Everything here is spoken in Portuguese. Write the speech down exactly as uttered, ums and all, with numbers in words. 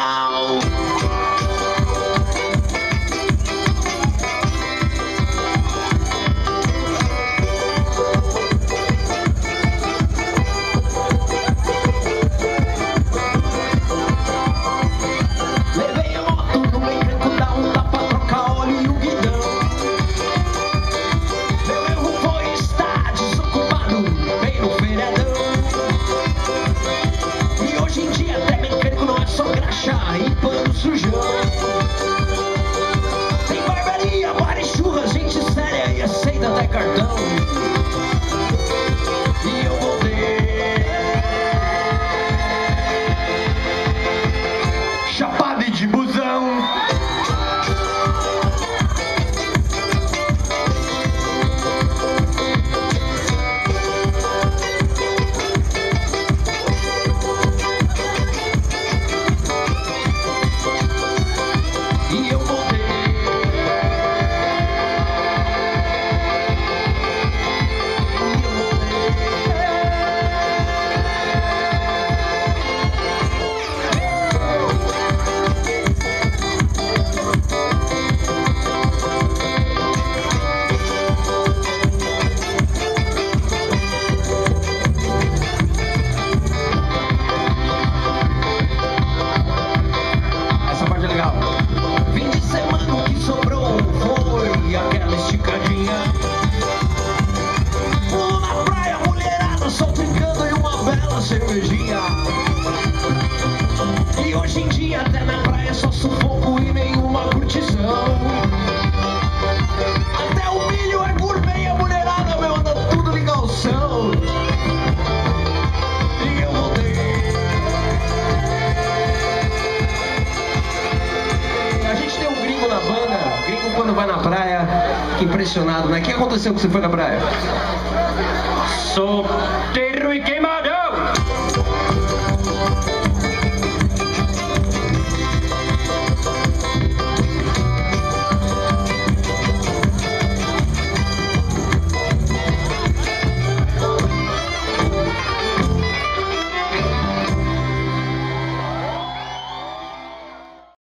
legal. Levei a moto no meio branco, dá um tapa, troca óleo e o guidão. Meu erro foi estar desocupado bem no feriadão. E hoje em dia até mecânico não é só graxa e pano sujão. Tem barbearia, bar e churras, gente séria e aceita até cartão. E eu voltei chapado e de busão. E eu voltei essa parte é legal. Fim de semana o que sobrou foi aquela esticadinha. Pulo na praia, mulherada, sol brincando e uma bela cervejinha. E hoje em dia até na praia é só sufoco e nenhuma curtição. Até o milho é gourmet e a mulherada, meu, anda tudo em calção. E eu voltei. A gente tem um gringo na banda, gringo quando vai na praia, fica impressionado, né? O que aconteceu quando você foi na praia? Solteiro e queimado.